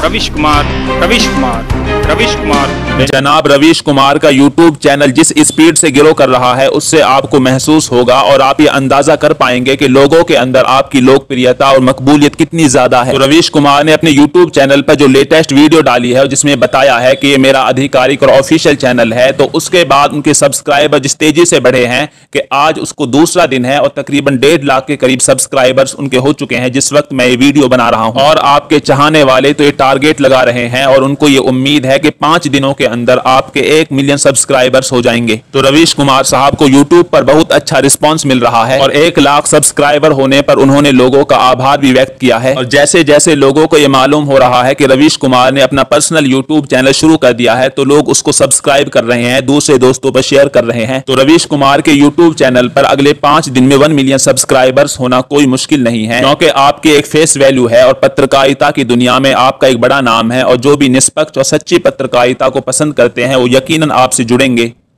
रवीश कुमार रवीश कुमार रवीश कुमार। जनाब रवीश कुमार का YouTube channel जिस स्पीड से ग्रो कर रहा है उससे आपको महसूस होगा और आप ये अंदाजा कर पाएंगे कि लोगों के अंदर आपकी लोकप्रियता और मकबूलियत कितनी ज्यादा है। तो रवीश कुमार ने अपने यूट्यूब चैनल पर जो लेटेस्ट वीडियो डाली है जिसमें बताया है कि ये मेरा आधिकारिक और ऑफिशियल चैनल है, तो उसके बाद उनके सब्सक्राइबर जिस तेजी से बढ़े हैं कि आज उसको दूसरा दिन है और तकरीबन 1.5 लाख के करीब सब्सक्राइबर्स उनके हो चुके हैं जिस वक्त मैं ये वीडियो बना रहा हूं। और आपके चाहने वाले तो ये टारगेट लगा रहे हैं और उनको ये उम्मीद है कि 5 दिनों के अंदर आपके 1 मिलियन सब्सक्राइबर्स हो जाएंगे। तो रवीश कुमार साहब को यूट्यूब पर बहुत अच्छा रिस्पांस मिल रहा है और 1 लाख सब्सक्राइबर होने पर उन्होंने लोगों का आभार भी व्यक्त किया है। और जैसे जैसे लोगों को यह मालूम हो रहा है कि रवीश कुमार ने अपना पर्सनल यूट्यूब चैनल शुरू कर दिया है तो लोग उसको सब्सक्राइब कर रहे हैं, दूसरे दोस्तों पर शेयर कर रहे हैं। तो रवीश कुमार के यूट्यूब चैनल पर अगले 5 दिन में 1 मिलियन सब्सक्राइबर्स होना कोई मुश्किल नहीं है, क्योंकि आपकी एक फेस वैल्यू है और पत्रकारिता की दुनिया में आपका एक बड़ा नाम है और जो भी निष्पक्ष और सच्ची पत्रकारिता को पसंद करते हैं वो यकीनन आपसे जुड़ेंगे।